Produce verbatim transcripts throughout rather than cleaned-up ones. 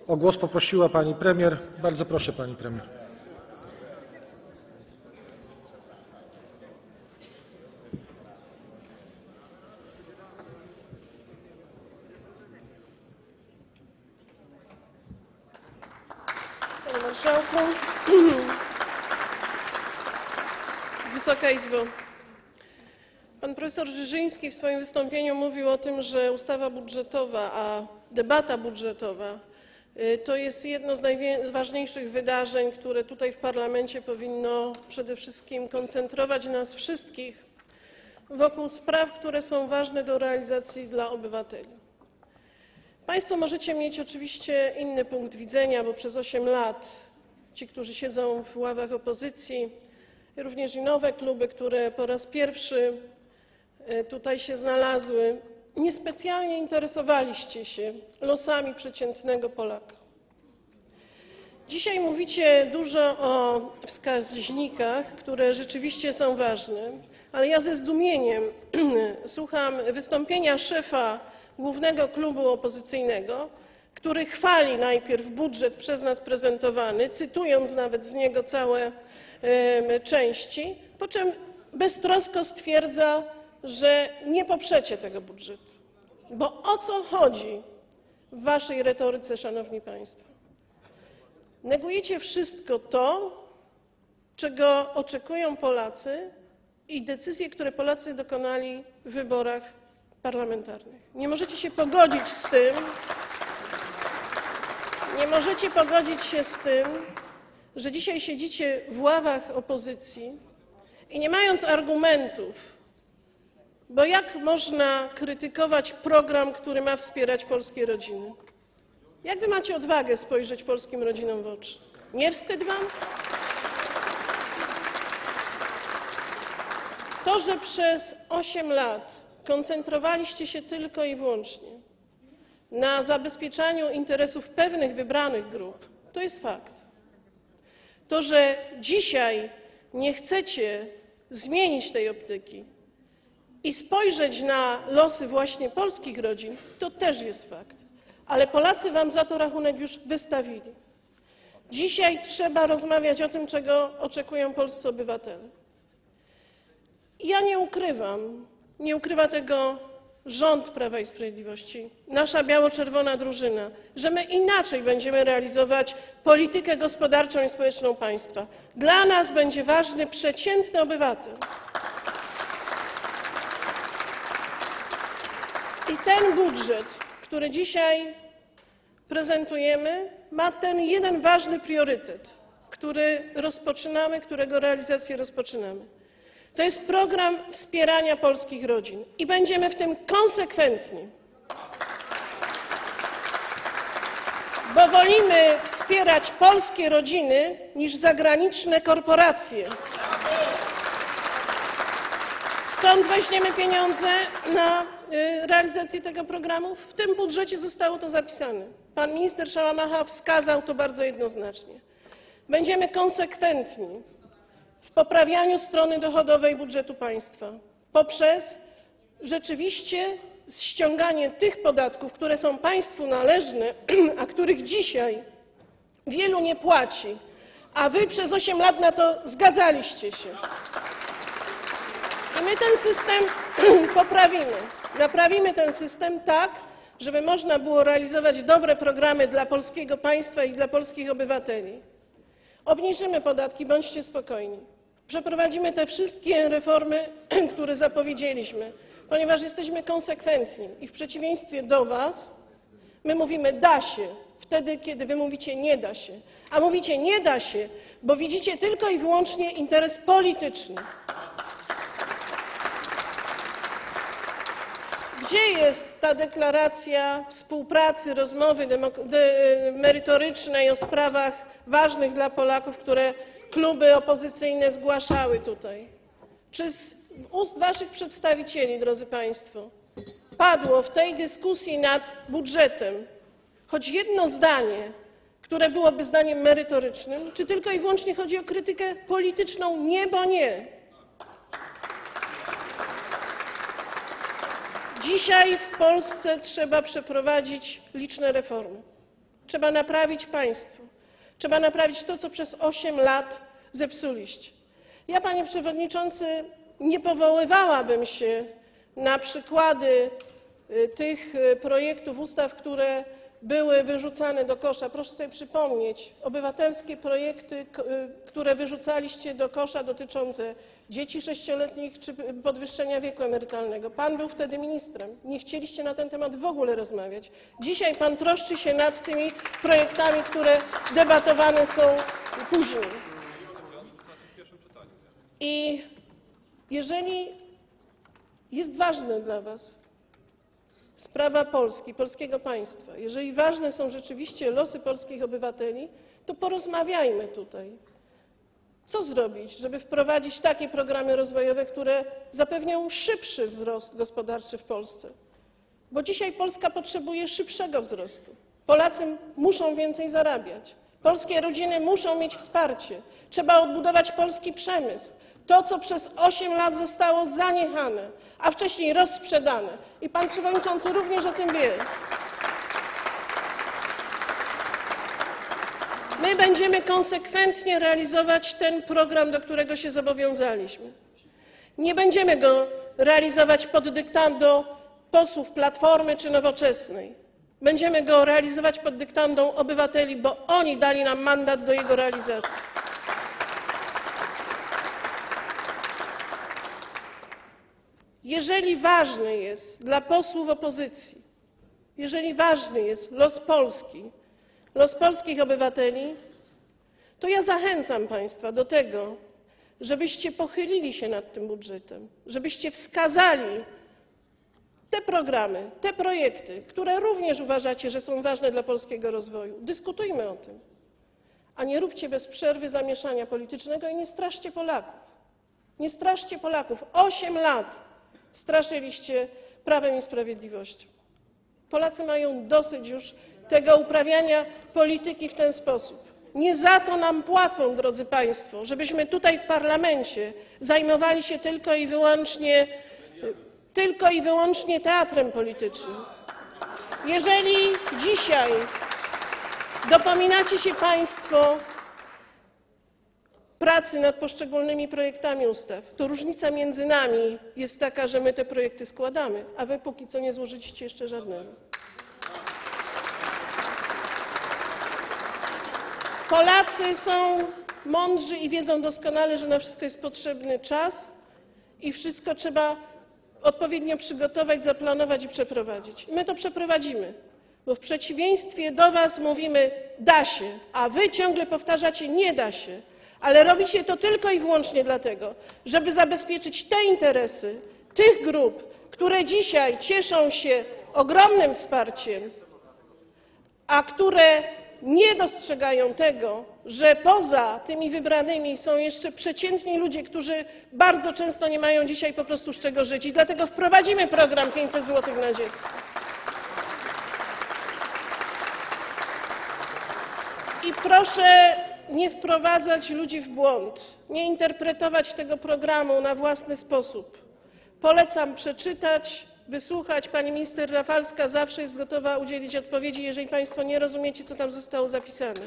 O głos poprosiła pani premier. Bardzo proszę, pani premier. Panie Marszałku, Wysoka Izbo. Pan profesor Żyżyński w swoim wystąpieniu mówił o tym, że ustawa budżetowa, a debata budżetowa to jest jedno z najważniejszych wydarzeń, które tutaj w parlamencie powinno przede wszystkim koncentrować nas wszystkich wokół spraw, które są ważne do realizacji dla obywateli. Państwo możecie mieć oczywiście inny punkt widzenia, bo przez osiem lat ci, którzy siedzą w ławach opozycji, również i nowe kluby, które po raz pierwszy tutaj się znalazły, niespecjalnie interesowaliście się losami przeciętnego Polaka. Dzisiaj mówicie dużo o wskaźnikach, które rzeczywiście są ważne, ale ja ze zdumieniem słucham wystąpienia szefa głównego klubu opozycyjnego, który chwali najpierw budżet przez nas prezentowany, cytując nawet z niego całe części, po czym beztrosko stwierdza, że nie poprzecie tego budżetu. Bo o co chodzi w waszej retoryce, szanowni państwo? Negujecie wszystko to, czego oczekują Polacy i decyzje, które Polacy dokonali w wyborach parlamentarnych. Nie możecie się pogodzić z tym, nie możecie pogodzić się z tym, że dzisiaj siedzicie w ławach opozycji i nie mając argumentów, bo jak można krytykować program, który ma wspierać polskie rodziny? Jak wy macie odwagę spojrzeć polskim rodzinom w oczy? Nie wstyd wam? To, że przez osiem lat koncentrowaliście się tylko i wyłącznie na zabezpieczaniu interesów pewnych wybranych grup, to jest fakt. To, że dzisiaj nie chcecie zmienić tej optyki i spojrzeć na losy właśnie polskich rodzin, to też jest fakt. Ale Polacy wam za to rachunek już wystawili. Dzisiaj trzeba rozmawiać o tym, czego oczekują polscy obywatele. I ja nie ukrywam, nie ukrywa tego rząd Prawa i Sprawiedliwości, nasza biało-czerwona drużyna, że my inaczej będziemy realizować politykę gospodarczą i społeczną państwa. Dla nas będzie ważny przeciętny obywatel. I ten budżet, który dzisiaj prezentujemy, ma ten jeden ważny priorytet, który rozpoczynamy, którego realizację rozpoczynamy. To jest program wspierania polskich rodzin i będziemy w tym konsekwentni, bo wolimy wspierać polskie rodziny niż zagraniczne korporacje. Skąd weźmiemy pieniądze na realizację tego programu? W tym budżecie zostało to zapisane. Pan minister Szałamacha wskazał to bardzo jednoznacznie. Będziemy konsekwentni w poprawianiu strony dochodowej budżetu państwa poprzez rzeczywiście ściąganie tych podatków, które są państwu należne, a których dzisiaj wielu nie płaci, a wy przez osiem lat na to zgadzaliście się. I my ten system poprawimy. Naprawimy ten system tak, żeby można było realizować dobre programy dla polskiego państwa i dla polskich obywateli. Obniżymy podatki, bądźcie spokojni. Przeprowadzimy te wszystkie reformy, które zapowiedzieliśmy, ponieważ jesteśmy konsekwentni i w przeciwieństwie do was my mówimy da się wtedy, kiedy wy mówicie nie da się. A mówicie nie da się, bo widzicie tylko i wyłącznie interes polityczny. Gdzie jest ta deklaracja współpracy, rozmowy merytorycznej o sprawach ważnych dla Polaków, które kluby opozycyjne zgłaszały tutaj? Czy z ust waszych przedstawicieli, drodzy państwo, padło w tej dyskusji nad budżetem choć jedno zdanie, które byłoby zdaniem merytorycznym, czy tylko i wyłącznie chodzi o krytykę polityczną nie, bo nie? Dzisiaj w Polsce trzeba przeprowadzić liczne reformy. Trzeba naprawić państwo. Trzeba naprawić to, co przez osiem lat zepsuliście. Ja, panie przewodniczący, nie powoływałabym się na przykłady tych projektów ustaw, które były wyrzucane do kosza. Proszę sobie przypomnieć obywatelskie projekty, które wyrzucaliście do kosza, dotyczące dzieci sześcioletnich czy podwyższenia wieku emerytalnego. Pan był wtedy ministrem. Nie chcieliście na ten temat w ogóle rozmawiać. Dzisiaj pan troszczy się nad tymi projektami, które debatowane są później. I jeżeli jest ważne dla was sprawa Polski, polskiego państwa, jeżeli ważne są rzeczywiście losy polskich obywateli, to porozmawiajmy tutaj. Co zrobić, żeby wprowadzić takie programy rozwojowe, które zapewnią szybszy wzrost gospodarczy w Polsce? Bo dzisiaj Polska potrzebuje szybszego wzrostu. Polacy muszą więcej zarabiać. Polskie rodziny muszą mieć wsparcie. Trzeba odbudować polski przemysł. To, co przez osiem lat zostało zaniechane, a wcześniej rozsprzedane. I pan przewodniczący również o tym wie. My będziemy konsekwentnie realizować ten program, do którego się zobowiązaliśmy. Nie będziemy go realizować pod dyktando posłów Platformy czy Nowoczesnej. Będziemy go realizować pod dyktandą obywateli, bo oni dali nam mandat do jego realizacji. Jeżeli ważny jest dla posłów opozycji, jeżeli ważny jest los Polski, los polskich obywateli, to ja zachęcam państwa do tego, żebyście pochylili się nad tym budżetem, żebyście wskazali te programy, te projekty, które również uważacie, że są ważne dla polskiego rozwoju. Dyskutujmy o tym, a nie róbcie bez przerwy zamieszania politycznego i nie straszcie Polaków. Nie straszcie Polaków. Osiem lat straszyliście Prawem i Sprawiedliwością. Polacy mają dosyć już tego uprawiania polityki w ten sposób. Nie za to nam płacą, drodzy państwo, żebyśmy tutaj w parlamencie zajmowali się tylko i wyłącznie, tylko i wyłącznie teatrem politycznym. Jeżeli dzisiaj dopominacie się państwo pracy nad poszczególnymi projektami ustaw, to różnica między nami jest taka, że my te projekty składamy, a wy póki co nie złożyliście jeszcze żadnego. Polacy są mądrzy i wiedzą doskonale, że na wszystko jest potrzebny czas i wszystko trzeba odpowiednio przygotować, zaplanować i przeprowadzić. I my to przeprowadzimy, bo w przeciwieństwie do was mówimy da się, a wy ciągle powtarzacie nie da się. Ale robicie to tylko i wyłącznie dlatego, żeby zabezpieczyć te interesy tych grup, które dzisiaj cieszą się ogromnym wsparciem, a które nie dostrzegają tego, że poza tymi wybranymi są jeszcze przeciętni ludzie, którzy bardzo często nie mają dzisiaj po prostu z czego żyć. I dlatego wprowadzimy program pięćset złotych na dziecko. I proszę nie wprowadzać ludzi w błąd, nie interpretować tego programu na własny sposób. Polecam przeczytać, wysłuchać. Pani minister Rafalska zawsze jest gotowa udzielić odpowiedzi, jeżeli państwo nie rozumiecie, co tam zostało zapisane.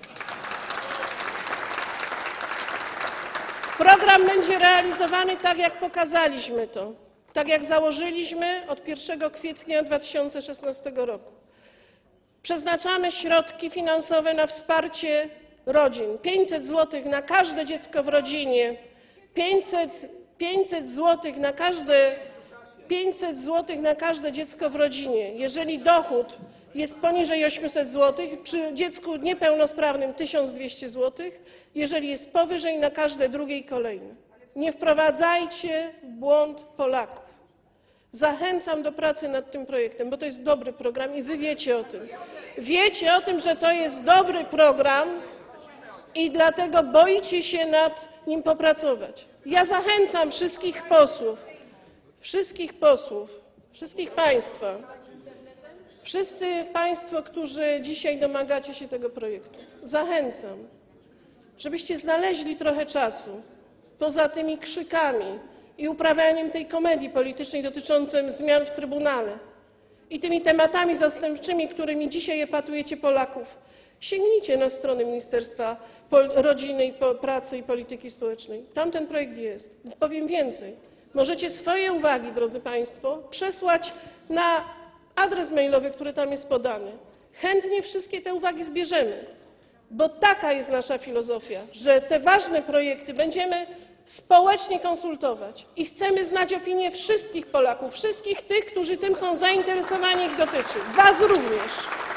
Program będzie realizowany tak, jak pokazaliśmy to, tak jak założyliśmy od pierwszego kwietnia dwa tysiące szesnastego roku. Przeznaczamy środki finansowe na wsparcie rodzin. pięćset złotych na każde dziecko w rodzinie, pięćset złotych na każde, pięćset złotych na każde dziecko w rodzinie. Jeżeli dochód jest poniżej osiemset złotych, przy dziecku niepełnosprawnym tysiąc dwieście złotych, jeżeli jest powyżej, na każde drugie i kolejne. Nie wprowadzajcie w błąd Polaków. Zachęcam do pracy nad tym projektem, bo to jest dobry program i wy wiecie o tym. Wiecie o tym, że to jest dobry program i dlatego boicie się nad nim popracować. Ja zachęcam wszystkich posłów, wszystkich posłów, wszystkich państwa, wszyscy państwo, którzy dzisiaj domagacie się tego projektu, zachęcam, żebyście znaleźli trochę czasu poza tymi krzykami i uprawianiem tej komedii politycznej dotyczącej zmian w Trybunale i tymi tematami zastępczymi, którymi dzisiaj epatujecie Polaków, sięgnijcie na stronę Ministerstwa Rodziny, Pracy i Polityki Społecznej. Tam ten projekt jest. Powiem więcej. Możecie swoje uwagi, drodzy państwo, przesłać na adres mailowy, który tam jest podany. Chętnie wszystkie te uwagi zbierzemy, bo taka jest nasza filozofia, że te ważne projekty będziemy społecznie konsultować i chcemy znać opinię wszystkich Polaków, wszystkich tych, którzy tym są zainteresowani, ich dotyczy. Was również.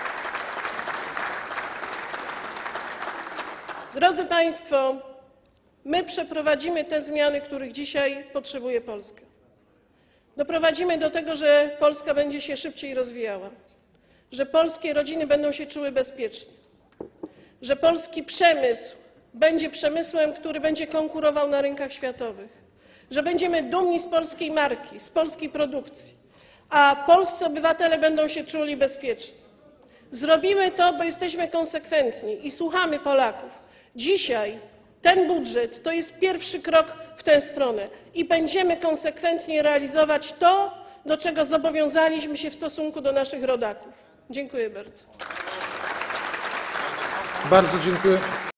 Drodzy państwo, my przeprowadzimy te zmiany, których dzisiaj potrzebuje Polska. Doprowadzimy do tego, że Polska będzie się szybciej rozwijała, że polskie rodziny będą się czuły bezpiecznie, że polski przemysł będzie przemysłem, który będzie konkurował na rynkach światowych, że będziemy dumni z polskiej marki, z polskiej produkcji, a polscy obywatele będą się czuli bezpiecznie. Zrobimy to, bo jesteśmy konsekwentni i słuchamy Polaków. Dzisiaj ten budżet to jest pierwszy krok w tę stronę i będziemy konsekwentnie realizować to, do czego zobowiązaliśmy się w stosunku do naszych rodaków. Dziękuję bardzo. Bardzo dziękuję.